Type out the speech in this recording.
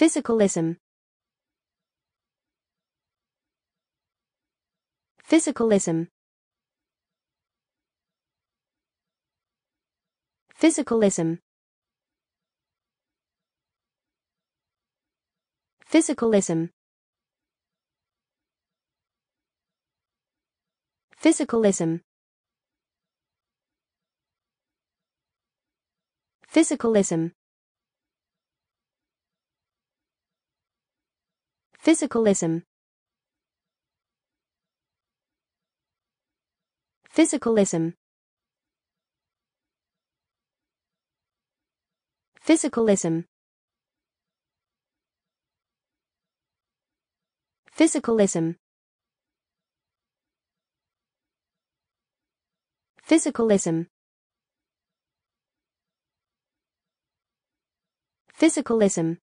Physicalism. Physicalism. Physicalism. Physicalism. Physicalism. Physicalism. Physicalism. Physicalism. Physicalism. Physicalism. Physicalism. Physicalism.